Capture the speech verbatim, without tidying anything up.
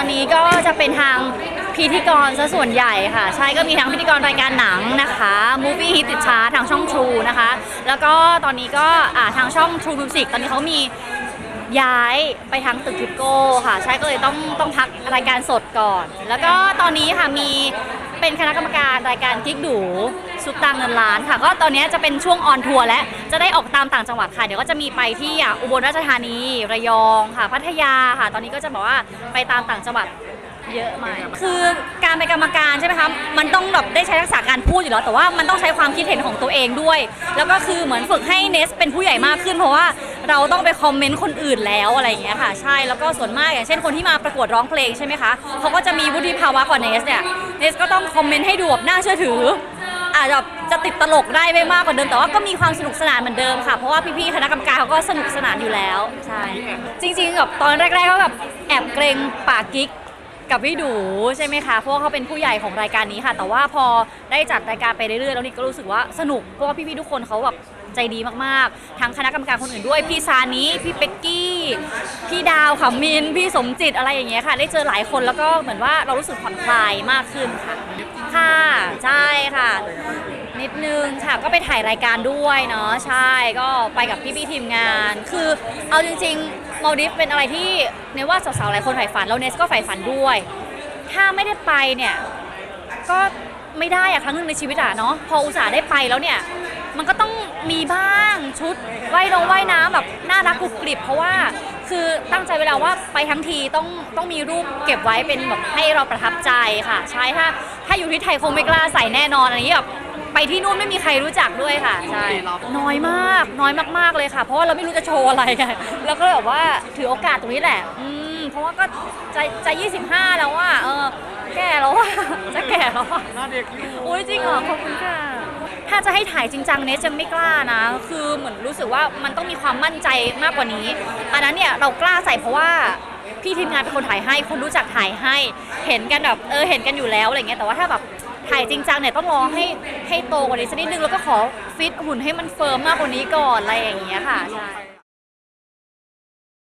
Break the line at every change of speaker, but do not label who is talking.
อนนี้ก็จะเป็นทางพิธีกรซะส่วนใหญ่ค่ะใช่ก็มีทั้งพิธีกรรายการหนังนะคะ Movie Hit ติดชาร์ตทางช่อง True นะคะแล้วก็ตอนนี้ก็ทางช่อง True Music ตอนนี้เขามีย้ายไปทางตึกทิปโก้ค่ะใช่ก็เลยต้องต้องพักรายการสดก่อนแล้วก็ตอนนี้ค่ะมีเป็นคณะกรรมการรายการกิ๊กดูซุปตาเงินล้านค่ะก็ตอนนี้จะเป็นช่วงออนทัวร์และจะได้ออกตามต่างจังหวัดค่ะเดี๋ยวก็จะมีไปที่อุบลราชธานีระยองค่ะพัทยาค่ะตอนนี้ก็จะบอกว่าไปตามต่างจังหวัดเยอะมากคือการเป็นกรรมการใช่ไหมคะมันต้องแบบได้ใช้ทักษะการพูดอยู่แล้วแต่ว่ามันต้องใช้ความคิดเห็นของตัวเองด้วยแล้วก็คือเหมือนฝึกให้เนสเป็นผู้ใหญ่มากขึ้นเพราะว่าเราต้องไปคอมเมนต์คนอื่นแล้วอะไรอย่างเงี้ยค่ะใช่แล้วก็ส่วนมากอย่างเช่นคนที่มาประกวดร้องเพลงใช่ไหมคะเขาก็จะมีวุฒิภาวะกว่าเนสเนี่ยเนสก็ต้องคอมเมนต์ให้ดูแบบน่าเชื่อถืออาจจะจะติดตลกได้ไม่มากกว่าเดิมแต่ว่าก็มีความสนุกสนานเหมือนเดิมค่ะเพราะว่าพี่ๆคณะกรรมการเขาก็สนุกสนานอยู่แล้วใช่จริงๆแบบตอนแรกๆก็แบบแอบเกรงปากกิ๊กกับพี่ดูใช่ไหมคะเพราะว่าเขาเป็นผู้ใหญ่ของรายการนี้ค่ะแต่ว่าพอได้จัดรายการไปเรื่อยๆแล้วนี่ก็รู้สึกว่าสนุกเพราะว่าพี่ๆทุกคนเขาแบบใจดีมากๆทั้งคณะกรรมการคนอื่นด้วยพี่ซานิพี่เป็กกี้พี่ดาวขมินพี่สมจิตอะไรอย่างเงี้ยค่ะได้เจอหลายคนแล้วก็เหมือนว่าเรารู้สึกผ่อนคลายมากขึ้นค่ะค่ะใช่ค่ะนิดนึงค่ะก็ไปถ่ายรายการด้วยเนาะใช่ก็ไปกับพี่ๆทีมงานคือเอาจริงๆมาลดิฟเป็นอะไรที่เนว่าสาวๆหลายคนใฝ่ฝันแล้วเนสก็ใฝ่ฝันด้วยถ้าไม่ได้ไปเนี่ยก็ไม่ได้อะครั้งหนึ่งในชีวิตอะเนาะพออุตส่าห์ได้ไปแล้วเนี่ยมันก็ต้องมีบ้างชุดว่ายน้ำว่ายน้ำแบบน่ารักกรุบกริบเพราะว่าคือตั้งใจเวลาว่าไปทั้งทีต้องต้องมีรูปเก็บไว้เป็นแบบให้เราประทับใจค่ะใช่ถ้าถ้าอยู่ที่ไทยคงไม่กล้าใส่แน่นอนอันนี้แบบไปที่นู่นไม่มีใครรู้จักด้วยค่ะใช่น้อยมากน้อยมากๆเลยค่ะเพราะว่าเราไม่รู้จะโชว์อะไรกันแล้วก็แบบว่าถือโอกาสตรงนี้แหละอืมเพราะว่าก็จะจะยี่สิบห้าแล้วว่าเออแก่แล้วว่าจะแก่แล้วว่า
หน้าเด็กอยู่
อุ้ยจริงเหรอขอบคุณค่ะถ้าจะให้ถ่ายจริงจังเนสจะไม่กล้านะคือเหมือนรู้สึกว่ามันต้องมีความมั่นใจมากกว่านี้อันนั้นเนี่ยเรากล้าใส่เพราะว่าพี่ทีมงานเป็นคนถ่ายให้คนรู้จักถ่ายให้เห็นกันแบบเออเห็นกันอยู่แล้วอะไรเงี้ยแต่ว่าถ้าแบบถ่ายจริงจังเนี่ยต้องรอให้ให้โตกว่านี้สักนิดนึงแล้วก็ขอฟิตหุ่นให้มันเฟิร์มมากกว่านี้ก่อนอะไรอย่างเงี้ยค่ะใช่